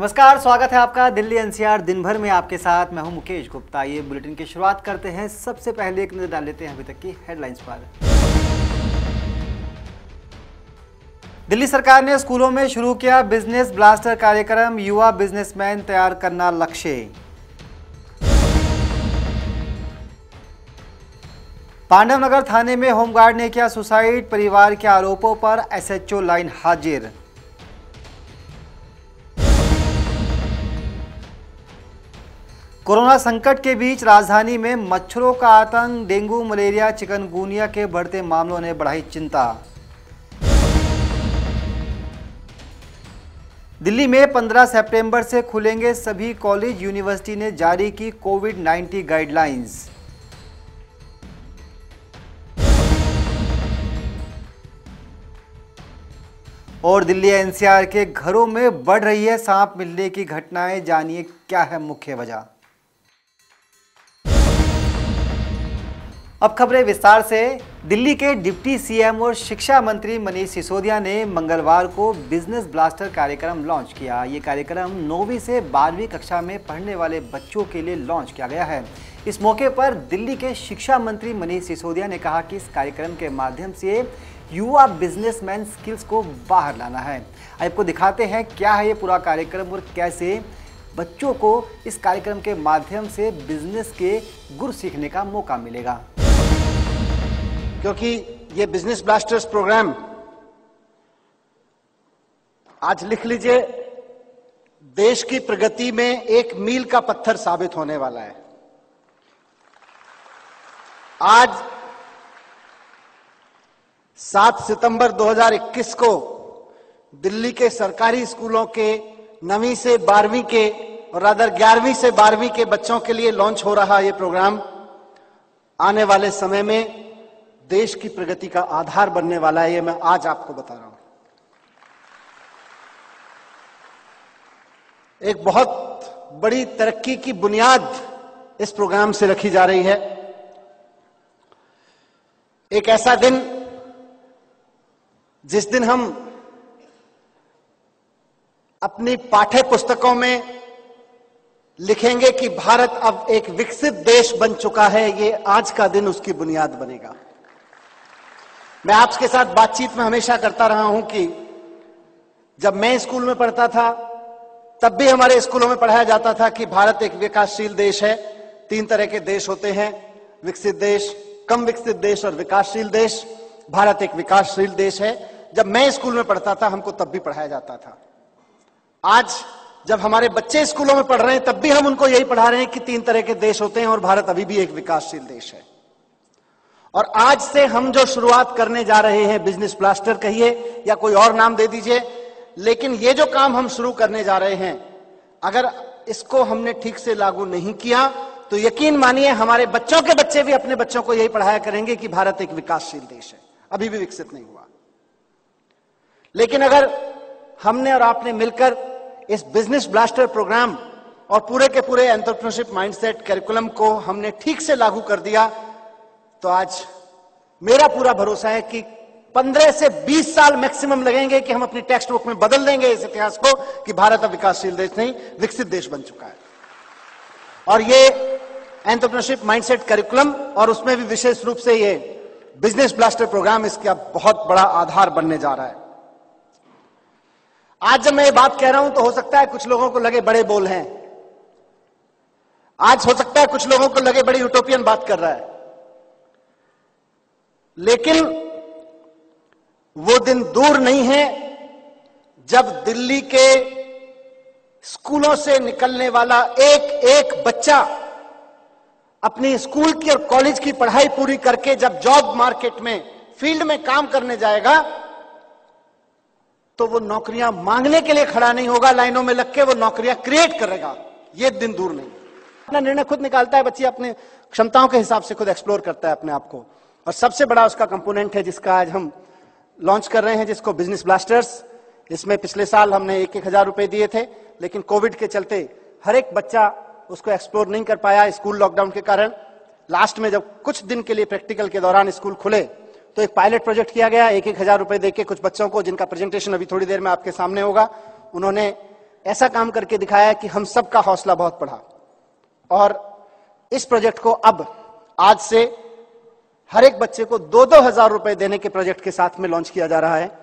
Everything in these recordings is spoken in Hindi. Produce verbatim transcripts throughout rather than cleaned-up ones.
नमस्कार, स्वागत है आपका दिल्ली एनसीआर दिन भर में आपके साथ। मैं हूं मुकेश गुप्ता। ये बुलेटिन की शुरुआत करते हैं। सबसे पहले एक नजर डाल लेते हैं अभी तक की हेडलाइंस पर। दिल्ली सरकार ने स्कूलों में शुरू किया बिजनेस ब्लास्टर कार्यक्रम, युवा बिजनेसमैन तैयार करना लक्ष्य। पांडवनगर थाने में होमगार्ड ने किया सुसाइड, परिवार के आरोपों पर एसएचओ लाइन हाजिर। कोरोना संकट के बीच राजधानी में मच्छरों का आतंक, डेंगू, मलेरिया, चिकनगुनिया के बढ़ते मामलों ने बढ़ाई चिंता। दिल्ली में पंद्रह सितंबर से खुलेंगे सभी कॉलेज, यूनिवर्सिटी ने जारी की कोविड नाइन्टीन गाइडलाइंस। और दिल्ली एनसीआर के घरों में बढ़ रही है सांप मिलने की घटनाएं, जानिए क्या है मुख्य वजह। अब खबरें विस्तार से। दिल्ली के डिप्टी सीएम और शिक्षा मंत्री मनीष सिसोदिया ने मंगलवार को बिजनेस ब्लास्टर कार्यक्रम लॉन्च किया। ये कार्यक्रम नौवीं से बारहवीं कक्षा में पढ़ने वाले बच्चों के लिए लॉन्च किया गया है। इस मौके पर दिल्ली के शिक्षा मंत्री मनीष सिसोदिया ने कहा कि इस कार्यक्रम के माध्यम से युवा बिजनेसमैन स्किल्स को बाहर लाना है। आपको दिखाते हैं क्या है ये पूरा कार्यक्रम और कैसे बच्चों को इस कार्यक्रम के माध्यम से बिजनेस के गुर सीखने का मौका मिलेगा। क्योंकि ये बिजनेस ब्लास्टर्स प्रोग्राम, आज लिख लीजिए, देश की प्रगति में एक मील का पत्थर साबित होने वाला है। आज सात सितंबर दो हज़ार इक्कीस को दिल्ली के सरकारी स्कूलों के नवीं से बारहवीं के और रादर ग्यारहवीं से बारहवीं के बच्चों के लिए लॉन्च हो रहा ये प्रोग्राम आने वाले समय में देश की प्रगति का आधार बनने वाला है। ये मैं आज आपको बता रहा हूं। एक बहुत बड़ी तरक्की की बुनियाद इस प्रोग्राम से रखी जा रही है। एक ऐसा दिन जिस दिन हम अपनी पाठ्य पुस्तकों में लिखेंगे कि भारत अब एक विकसित देश बन चुका है, ये आज का दिन उसकी बुनियाद बनेगा। मैं आपके साथ बातचीत में हमेशा करता रहा हूं कि जब मैं स्कूल में पढ़ता था तब भी हमारे स्कूलों में पढ़ाया जाता था कि भारत एक विकासशील देश है। तीन तरह के देश होते हैं, विकसित देश, कम विकसित देश और विकासशील देश। भारत एक विकासशील देश है। जब मैं स्कूल में पढ़ता था हमको तब भी पढ़ाया जाता था। आज जब हमारे बच्चे स्कूलों में पढ़ रहे हैं तब भी हम उनको यही पढ़ा रहे हैं कि तीन तरह के देश होते हैं और भारत अभी भी एक विकासशील देश है। और आज से हम जो शुरुआत करने जा रहे हैं, बिजनेस ब्लास्टर कहिए या कोई और नाम दे दीजिए, लेकिन ये जो काम हम शुरू करने जा रहे हैं, अगर इसको हमने ठीक से लागू नहीं किया तो यकीन मानिए हमारे बच्चों के बच्चे भी अपने बच्चों को यही पढ़ाया करेंगे कि भारत एक विकासशील देश है, अभी भी विकसित नहीं हुआ। लेकिन अगर हमने और आपने मिलकर इस बिजनेस ब्लास्टर प्रोग्राम और पूरे के पूरे एंटरप्रेन्योरशिप माइंडसेट करिकुलम को हमने ठीक से लागू कर दिया तो आज मेरा पूरा भरोसा है कि पंद्रह से बीस साल मैक्सिमम लगेंगे कि हम अपनी टेक्स्ट बुक में बदल देंगे इस इतिहास को कि भारत अब विकासशील देश नहीं, विकसित देश बन चुका है। और ये एंटरप्रेन्योरशिप माइंडसेट करिकुलम और उसमें भी विशेष रूप से ये बिजनेस ब्लास्टर प्रोग्राम इसका बहुत बड़ा आधार बनने जा रहा है। आज जब मैं ये बात कह रहा हूं तो हो सकता है कुछ लोगों को लगे बड़े बोल हैं, आज हो सकता है कुछ लोगों को लगे बड़ी यूटोपियन बात कर रहा है, लेकिन वो दिन दूर नहीं है जब दिल्ली के स्कूलों से निकलने वाला एक एक बच्चा अपनी स्कूल की और कॉलेज की पढ़ाई पूरी करके जब जॉब मार्केट में, फील्ड में काम करने जाएगा तो वो नौकरियां मांगने के लिए खड़ा नहीं होगा लाइनों में लग के, वो नौकरियां क्रिएट करेगा। ये दिन दूर नहीं। अपना निर्णय खुद निकालता है, बच्ची अपने क्षमताओं के हिसाब से खुद एक्सप्लोर करता है अपने आप को। और सबसे बड़ा उसका कंपोनेंट है जिसका आज हम लॉन्च कर रहे हैं, जिसको बिजनेस ब्लास्टर्स। इसमें पिछले साल हमने एक एक हजार रुपए दिए थे, लेकिन कोविड के चलते हर एक बच्चा उसको एक्सप्लोर नहीं कर पाया स्कूल लॉकडाउन के कारण। लास्ट में जब कुछ दिन के लिए प्रैक्टिकल के दौरान स्कूल खुले तो एक पायलट प्रोजेक्ट किया गया, एक एक हजार रुपए देके कुछ बच्चों को, जिनका प्रेजेंटेशन अभी थोड़ी देर में आपके सामने होगा, उन्होंने ऐसा काम करके दिखाया कि हम सबका हौसला बहुत बढ़ा। और इस प्रोजेक्ट को अब आज से हर एक बच्चे को दो दो हजार रुपए देने के प्रोजेक्ट के साथ में लॉन्च किया जा रहा है।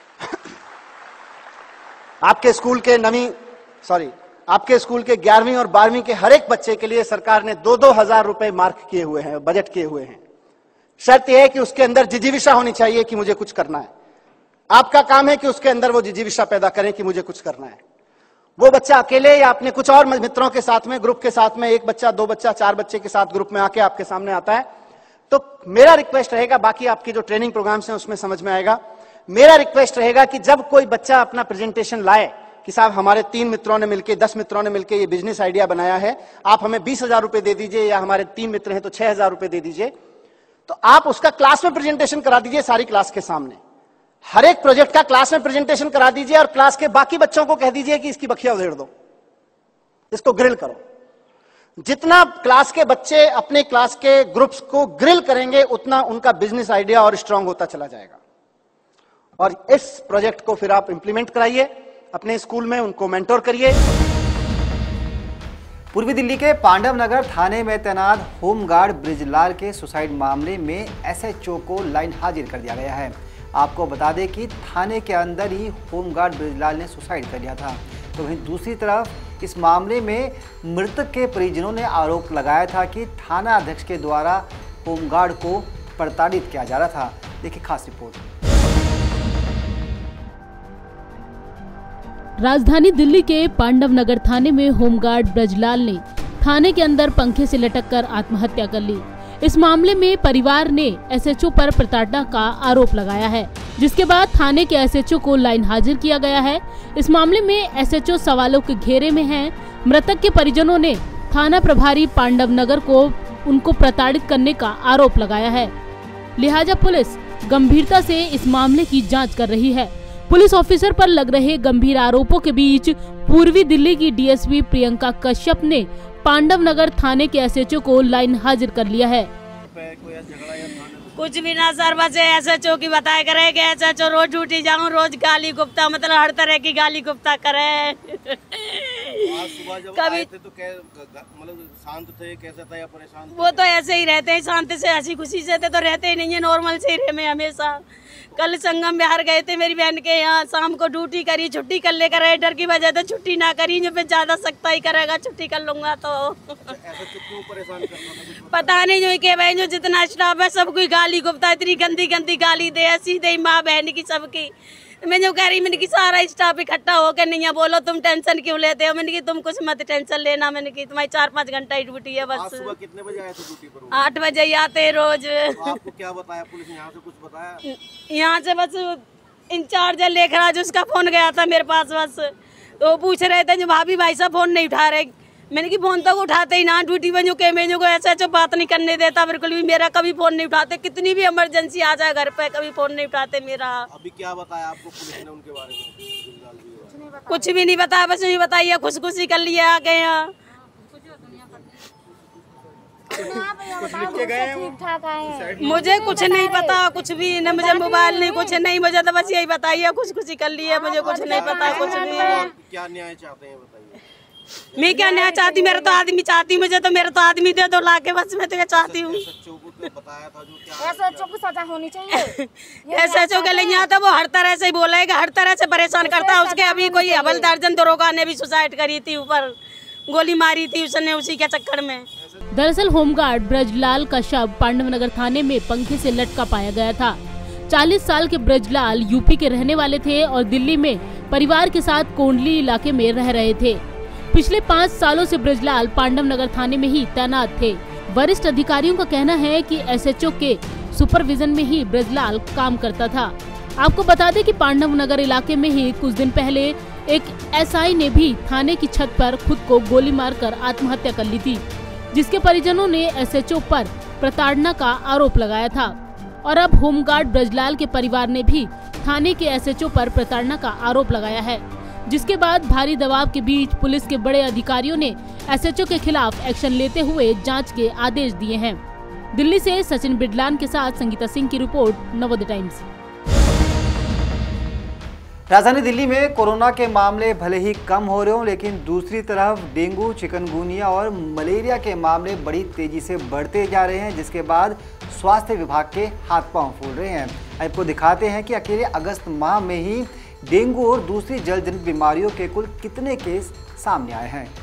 आपके स्कूल के नवी सॉरी आपके स्कूल के ग्यारहवीं और बारहवीं के हर एक बच्चे के लिए सरकार ने दो दो हजार रुपए मार्क किए हुए हैं, बजट किए हुए हैं। शर्त यह है कि उसके अंदर जिजीविषा होनी चाहिए कि मुझे कुछ करना है। आपका काम है कि उसके अंदर वो जिजीविषा पैदा करें कि मुझे कुछ करना है। वो बच्चा अकेले या अपने कुछ और मित्रों के साथ में, ग्रुप के साथ में, एक बच्चा, दो बच्चा, चार बच्चे के साथ ग्रुप में आके आपके सामने आता है, तो मेरा रिक्वेस्ट रहेगा, बाकी आपके जो ट्रेनिंग प्रोग्राम्स हैं उसमें समझ में आएगा, मेरा रिक्वेस्ट रहेगा कि जब कोई बच्चा अपना प्रेजेंटेशन लाए कि साहब हमारे तीन मित्रों ने मिलकर, दस मित्रों ने मिलकर ये बिजनेस आइडिया बनाया है, आप हमें बीस हजार रुपए दे दीजिए, या हमारे तीन मित्र हैं तो छह हजार रुपए दे दीजिए, तो आप उसका क्लास में प्रेजेंटेशन करा दीजिए, सारी क्लास के सामने। हर एक प्रोजेक्ट का क्लास में प्रेजेंटेशन करा दीजिए और क्लास के बाकी बच्चों को कह दीजिए कि इसकी बखिया उधेड़ दो, इसको ग्रिल करो। जितना क्लास के बच्चे अपने क्लास के ग्रुप्स को ग्रिल करेंगे, उतना उनका बिजनेस आइडिया और स्ट्रांग होता चला जाएगा। और इस प्रोजेक्ट को फिर आप इंप्लीमेंट कराइए अपने स्कूल में, उनको मेंटोर करिए। पूर्वी दिल्ली के पांडव नगर थाने में तैनात होमगार्ड ब्रिजलाल के सुसाइड मामले में एसएचओ को लाइन हाजिर कर दिया गया है। आपको बता दें कि थाने के अंदर ही होमगार्ड ब्रिजलाल ने सुसाइड कर लिया था। तो वहीं दूसरी तरफ इस मामले में मृतक के परिजनों ने आरोप लगाया था कि थाना अध्यक्ष के द्वारा होमगार्ड को प्रताड़ित किया जा रहा था। देखिए खास रिपोर्ट। राजधानी दिल्ली के पांडव नगर थाने में होमगार्ड ब्रजलाल ने थाने के अंदर पंखे से लटककर आत्महत्या कर ली। इस मामले में परिवार ने एसएचओ पर प्रताड़ना का आरोप लगाया है, जिसके बाद थाने के एसएचओ को लाइन हाजिर किया गया है। इस मामले में एसएचओ सवालों के घेरे में हैं। मृतक के परिजनों ने थाना प्रभारी पांडव नगर को उनको प्रताड़ित करने का आरोप लगाया है। लिहाजा पुलिस गंभीरता से इस मामले की जाँच कर रही है। पुलिस ऑफिसर पर लग रहे गंभीर आरोपों के बीच पूर्वी दिल्ली की डीएसपी प्रियंका कश्यप ने पांडव नगर थाने के एसएचओ को लाइन हाजिर कर लिया है। कुछ भी ना सर, बस एसएचओ की बताया करे कि एसएचओ रोज ड्यूटी जाऊं, रोज गाली गुप्ता, मतलब हर तरह की गाली गुप्ता करे। सुबह जब कभी आए थे तो मतलब शांत थे, कैसे था या परेशान थे? वो तो ऐसे ही रहते हैं, शांति से हंसी खुशी से थे तो रहते ही नहीं है, नॉर्मल से ही रहे में हमेशा। कल संगम बिहार गए थे मेरी बहन के यहाँ, शाम को ड्यूटी करी, छुट्टी कर लेकर आए, डर की वजह से छुट्टी ना करी, जो फिर ज्यादा सख्ता ही करेगा, छुट्टी कर लूंगा तो। ऐसा क्यों परेशान करना था? पता नहीं, जो के भाई जो जितना स्टाफ है सब कोई गाली गुप्ता, इतनी गंदी गंदी गाली दे, ऐसी दे माँ बहन की सबकी। मैं जो कह रही, मैंने की सारा स्टाफ इकट्ठा होकर नहीं है, बोलो तुम टेंशन क्यों लेते हो? मैंने की तुम कुछ मत टेंशन लेना, मैंने की तुम्हारी चार पाँच घंटा ही ड्यूटी है बस। आज सुबह कितने बजे आए थे ड्यूटी पर? आठ बजे ही आते रोज। तो आपको क्या बताया पुलिस ने? यहाँ से कुछ बताया? यहाँ से बस इंचार्ज लेख राज, उसका फोन गया था मेरे पास बस, तो वो पूछ रहे थे जो भाभी भाई साहब फोन नहीं उठा रहे। मैंने की फोन तक उठाते ही ना, ड्यूटी में जो के मैं जो ऐसा ऐसा बात नहीं करने देता, बिल्कुल भी मेरा कभी फोन नहीं उठाते, कितनी भी इमरजेंसी आ जाए घर पे कभी फोन नहीं उठाते मेरा। अभी क्या बताया आपको पुलिस ने उनके बारे में? कुछ भी नहीं बताया, बस नहीं बताइए, खुश खुशी कर लिया आ गए यहाँ। मुझे कुछ नहीं पता, कुछ भी न, मुझे मोबाइल नहीं, कुछ नहीं, मुझे तो बस यही बताइए, खुश खुशी कर लिया, मुझे कुछ नहीं पता कुछ भी। क्या न्याय चाहते हैं बताइए? मैं क्या न्याय चाहती, मेरा तो आदमी चाहती, मुझे तो मेरा तो आदमी दे दो लाके, बस मैं तो ये चाहती हूँ। एसएचओ को सजा होनी चाहिए। एसएचओ के लिए यहाँ था, वो हर तरह से बोलेगा, हर तरह से परेशान करता है। उसके अभी कोई हवलदार जन दरोगा ने भी सुसाइड करी थी, ऊपर गोली मारी थी उसने, उसी के चक्कर में। दरअसल होमगार्ड ब्रजलाल का शव पांडव नगर थाने में पंखे से लटका पाया गया था। चालीस साल के ब्रजलाल यूपी के रहने वाले थे और दिल्ली में परिवार के साथ कोंडली इलाके में रह रहे थे। पिछले पाँच सालों से ब्रजलाल पांडव नगर थाने में ही तैनात थे। वरिष्ठ अधिकारियों का कहना है कि एसएचओ के सुपरविजन में ही ब्रजलाल काम करता था। आपको बता दें कि पांडव नगर इलाके में ही कुछ दिन पहले एक एसआई ने भी थाने की छत पर खुद को गोली मारकर आत्महत्या कर ली थी, जिसके परिजनों ने एसएचओ पर प्रताड़ना का आरोप लगाया था। और अब होमगार्ड ब्रजलाल के परिवार ने भी थाने के एसएचओ पर प्रताड़ना का आरोप लगाया है, जिसके बाद भारी दबाव के बीच पुलिस के बड़े अधिकारियों ने एसएचओ के खिलाफ एक्शन लेते हुए जांच के आदेश दिए हैं। दिल्ली से सचिन बिडलान के साथ संगीता सिंह की रिपोर्ट, नवोदय टाइम्स। राजधानी दिल्ली में कोरोना के मामले भले ही कम हो रहे हों, लेकिन दूसरी तरफ डेंगू, चिकनगुनिया और मलेरिया के मामले बड़ी तेजी से बढ़ते जा रहे हैं, जिसके बाद स्वास्थ्य विभाग के हाथ पांव फूल रहे हैं। आपको दिखाते हैं कि अकेले अगस्त माह में ही डेंगू और दूसरी जलजनित बीमारियों के कुल कितने केस सामने आए हैं।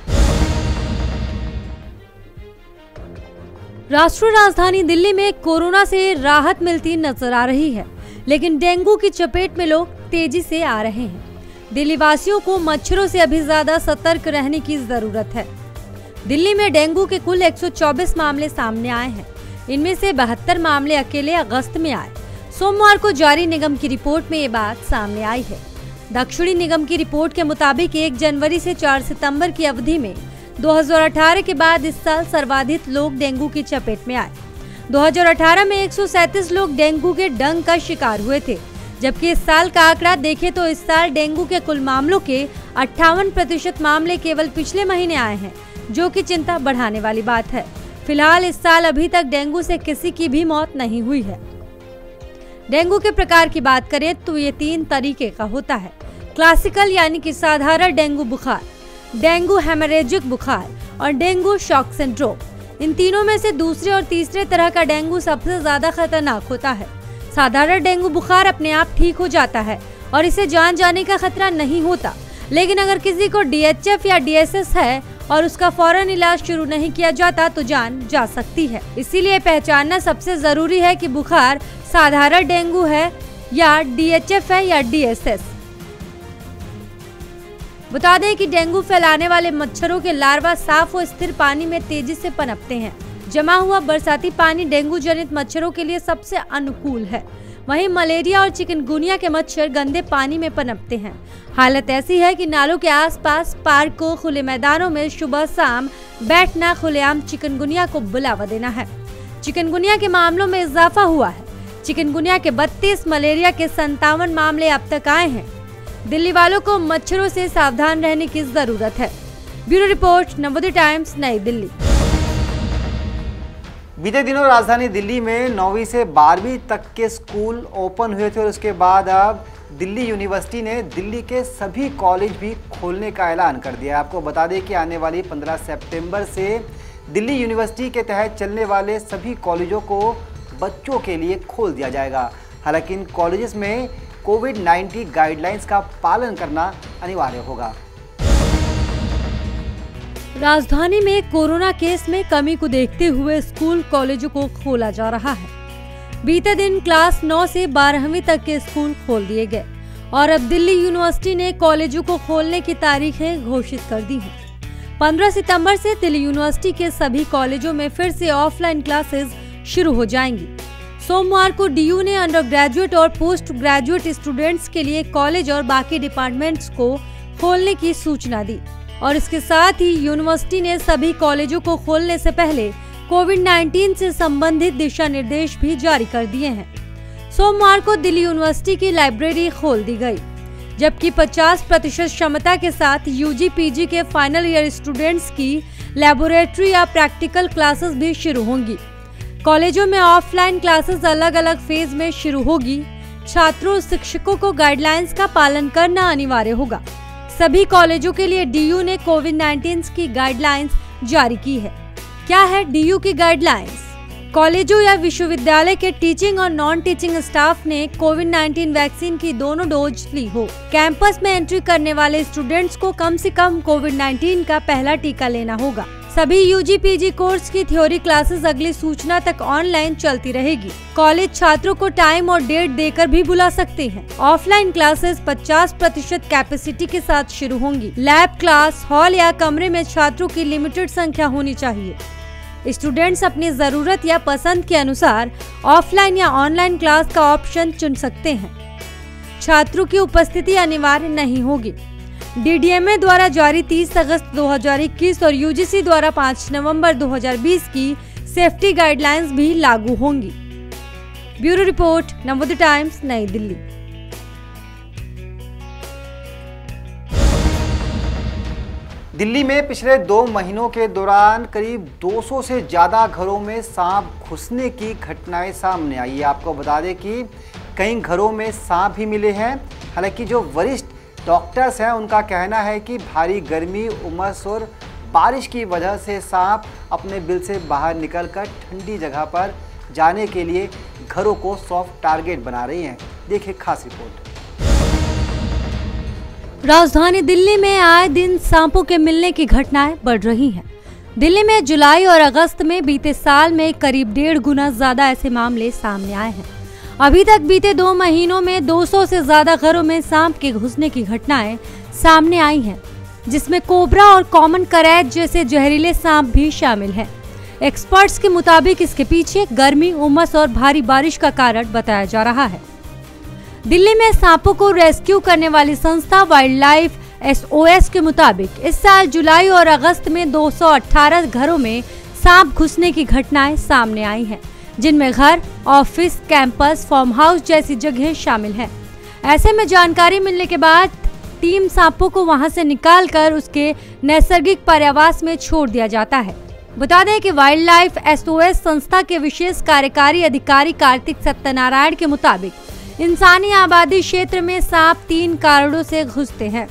राष्ट्रीय राजधानी दिल्ली में कोरोना से राहत मिलती नजर आ रही है, लेकिन डेंगू की चपेट में लोग तेजी से आ रहे हैं। दिल्ली वासियों को मच्छरों से अभी ज्यादा सतर्क रहने की जरूरत है। दिल्ली में डेंगू के कुल एक सौ चौबीस मामले सामने आए हैं। इनमें से बहत्तर मामले अकेले अगस्त में आए। सोमवार को जारी निगम की रिपोर्ट में ये बात सामने आई है। दक्षिणी निगम की रिपोर्ट के मुताबिक एक जनवरी से चार सितंबर की अवधि में दो हज़ार अठारह के बाद इस साल सर्वाधिक लोग डेंगू की चपेट में आए। दो हज़ार अठारह में एक सौ सैंतीस लोग डेंगू के डंक का शिकार हुए थे, जबकि इस साल का आंकड़ा देखें तो इस साल डेंगू के कुल मामलों के अट्ठावन प्रतिशत मामले केवल पिछले महीने आए हैं, जो कि चिंता बढ़ाने वाली बात है। फिलहाल इस साल अभी तक डेंगू से किसी की भी मौत नहीं हुई है। डेंगू के प्रकार की बात करें तो ये तीन तरीके का होता है। क्लासिकल यानी कि साधारण डेंगू बुखार, डेंगू हेमरेजिक बुखार और डेंगू शॉक सिंड्रोम। इन तीनों में से दूसरे और तीसरे तरह का डेंगू सबसे ज्यादा खतरनाक होता है। साधारण डेंगू बुखार अपने आप ठीक हो जाता है और इसे जान जाने का खतरा नहीं होता, लेकिन अगर किसी को डी एच एफ या डी एस एस है और उसका फौरन इलाज शुरू नहीं किया जाता तो जान जा सकती है। इसीलिए पहचानना सबसे जरूरी है कि बुखार साधारण डेंगू है या डी एच एफ है या डी एस एस। बता दें कि डेंगू फैलाने वाले मच्छरों के लार्वा साफ और स्थिर पानी में तेजी से पनपते हैं। जमा हुआ बरसाती पानी डेंगू जनित मच्छरों के लिए सबसे अनुकूल है। वहीं मलेरिया और चिकनगुनिया के मच्छर गंदे पानी में पनपते हैं। हालत ऐसी है कि नालों के आसपास, पार्कों, खुले मैदानों में सुबह शाम बैठना खुलेआम चिकनगुनिया को बुलावा देना है। चिकनगुनिया के मामलों में इजाफा हुआ है। चिकनगुनिया के बत्तीस, मलेरिया के संतावन मामले अब तक आए हैं। दिल्ली वालों को मच्छरों से सावधान रहने की जरूरत है। ब्यूरो रिपोर्ट, नवोदय टाइम्स, नई दिल्ली। बीते दिनों राजधानी दिल्ली में नौवीं से बारहवीं तक के स्कूल ओपन हुए थे और उसके बाद अब दिल्ली यूनिवर्सिटी ने दिल्ली के सभी कॉलेज भी खोलने का ऐलान कर दिया। आपको बता दें कि आने वाली पंद्रह सितंबर से दिल्ली यूनिवर्सिटी के तहत चलने वाले सभी कॉलेजों को बच्चों के लिए खोल दिया जाएगा। हालांकि इन कॉलेजेस में कोविड उन्नीस गाइडलाइंस का पालन करना अनिवार्य होगा। राजधानी में कोरोना केस में कमी को देखते हुए स्कूल कॉलेजों को खोला जा रहा है। बीते दिन क्लास नौ से बारहवीं तक के स्कूल खोल दिए गए और अब दिल्ली यूनिवर्सिटी ने कॉलेजों को खोलने की तारीखें घोषित कर दी हैं। पंद्रह सितंबर से दिल्ली यूनिवर्सिटी के सभी कॉलेजों में फिर से ऑफलाइन क्लासेस शुरू हो जाएंगी। सोमवार को डी यू ने अंडर ग्रेजुएट और पोस्ट ग्रेजुएट स्टूडेंट्स के लिए कॉलेज और बाकी डिपार्टमेंट्स को खोलने की सूचना दी और इसके साथ ही यूनिवर्सिटी ने सभी कॉलेजों को खोलने से पहले कोविड उन्नीस से संबंधित दिशा निर्देश भी जारी कर दिए हैं। सोमवार को दिल्ली यूनिवर्सिटी की लाइब्रेरी खोल दी गई, जबकि पचास प्रतिशत क्षमता के साथ यू जी पी जी के फाइनल ईयर स्टूडेंट्स की लैबोरेटरी या प्रैक्टिकल क्लासेस भी शुरू होंगी। कॉलेजों में ऑफलाइन क्लासेस अलग अलग फेज में शुरू होगी। छात्रों और शिक्षकों को गाइडलाइंस का पालन करना अनिवार्य होगा। सभी कॉलेजों के लिए डी यू ने कोविड उन्नीस की गाइडलाइंस जारी की है। क्या है डी यू की गाइडलाइंस? कॉलेजों या विश्वविद्यालय के टीचिंग और नॉन टीचिंग स्टाफ ने कोविड उन्नीस वैक्सीन की दोनों डोज ली हो। कैंपस में एंट्री करने वाले स्टूडेंट्स को कम से कम कोविड उन्नीस का पहला टीका लेना होगा। सभी U G P G course की थ्योरी क्लासेस अगली सूचना तक ऑनलाइन चलती रहेगी। कॉलेज छात्रों को टाइम और डेट देकर भी बुला सकते हैं। ऑफलाइन क्लासेस पचास प्रतिशत कैपेसिटी के साथ शुरू होंगी। लैब क्लास, हॉल या कमरे में छात्रों की लिमिटेड संख्या होनी चाहिए। स्टूडेंट्स अपनी जरूरत या पसंद के अनुसार ऑफलाइन या ऑनलाइन क्लास का ऑप्शन चुन सकते हैं। छात्रों की उपस्थिति अनिवार्य नहीं होगी। डी डी एम ए द्वारा जारी तीस अगस्त दो हज़ार इक्कीस और यू जी सी द्वारा पाँच नवंबर दो हज़ार बीस की सेफ्टी गाइडलाइंस भी लागू होंगी। ब्यूरो रिपोर्ट, नवोदय टाइम्स, नई दिल्ली। दिल्ली में पिछले दो महीनों के दौरान करीब दो सौ से ज्यादा घरों में सांप घुसने की घटनाएं सामने आई है। आपको बता दें कि कई घरों में सांप भी मिले हैं। हालांकि जो वरिष्ठ डॉक्टर्स हैं उनका कहना है कि भारी गर्मी, उमस और बारिश की वजह से सांप अपने बिल से बाहर निकलकर ठंडी जगह पर जाने के लिए घरों को सॉफ्ट टारगेट बना रही हैं। देखिए खास रिपोर्ट। राजधानी दिल्ली में आए दिन सांपों के मिलने की घटनाएं बढ़ रही हैं। दिल्ली में जुलाई और अगस्त में बीते साल में करीब डेढ़ गुना ज्यादा ऐसे मामले सामने आए हैं। अभी तक बीते दो महीनों में दो सौ से ज्यादा घरों में सांप के घुसने की घटनाएं सामने आई हैं, जिसमें कोबरा और कॉमन करैट जैसे जहरीले सांप भी शामिल हैं। एक्सपर्ट्स के मुताबिक इसके पीछे गर्मी, उमस और भारी बारिश का कारण बताया जा रहा है। दिल्ली में सांपों को रेस्क्यू करने वाली संस्था wildlife S O S के मुताबिक इस साल जुलाई और अगस्त में दो सौ अठारह घरों में सांप घुसने की घटनाएं सामने आई हैं, जिनमें घर, ऑफिस, कैंपस, फार्म हाउस जैसी जगहें शामिल हैं। ऐसे में जानकारी मिलने के बाद टीम सांपों को वहां से निकालकर उसके नैसर्गिक पर्यावास में छोड़ दिया जाता है। बता दें कि wildlife S O S संस्था के विशेष कार्यकारी अधिकारी कार्तिक सत्यनारायण के मुताबिक इंसानी आबादी क्षेत्र में सांप तीन कारणों से घुसते हैं।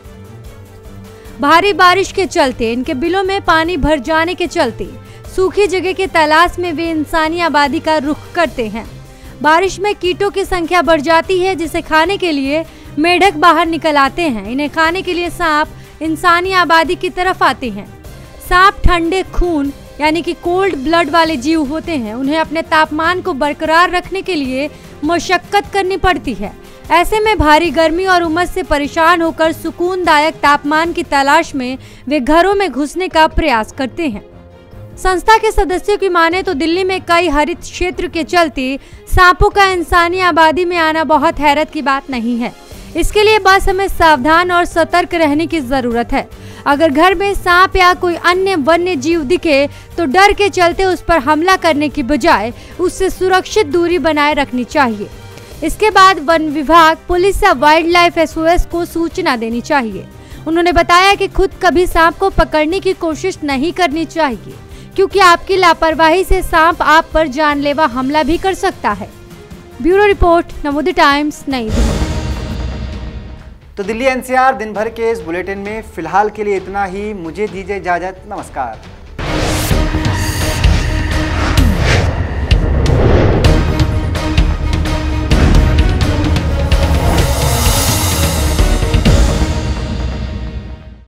भारी बारिश के चलते, इनके बिलों में पानी भर जाने के चलते, सूखी जगह के तलाश में वे इंसानी आबादी का रुख करते हैं। बारिश में कीटों की संख्या बढ़ जाती है, जिसे खाने के लिए मेढक बाहर निकल आते हैं। इन्हें खाने के लिए सांप इंसानी आबादी की तरफ आते हैं। सांप ठंडे खून यानी कि कोल्ड ब्लड वाले जीव होते हैं। उन्हें अपने तापमान को बरकरार रखने के लिए मशक्कत करनी पड़ती है। ऐसे में भारी गर्मी और उमस से परेशान होकर सुकूनदायक तापमान की तलाश में वे घरों में घुसने का प्रयास करते हैं। संस्था के सदस्यों की माने तो दिल्ली में कई हरित क्षेत्र के चलते सांपों का इंसानी आबादी में आना बहुत हैरत की बात नहीं है। इसके लिए बस हमें सावधान और सतर्क रहने की जरूरत है। अगर घर में सांप या कोई अन्य वन्य जीव दिखे तो डर के चलते उस पर हमला करने की बजाय उससे सुरक्षित दूरी बनाए रखनी चाहिए। इसके बाद वन विभाग, पुलिस या wildlife S O S को सूचना देनी चाहिए। उन्होंने बताया कि खुद कभी सांप को पकड़ने की कोशिश नहीं करनी चाहिए, क्योंकि आपकी लापरवाही से सांप आप पर जानलेवा हमला भी कर सकता है। ब्यूरो रिपोर्ट, नवोदय टाइम्स, नई दिल्ली। तो दिल्ली एन सी आर दिन भर के इस बुलेटिन में फिलहाल के लिए इतना ही। मुझे दीजिए इजाजत। नमस्कार।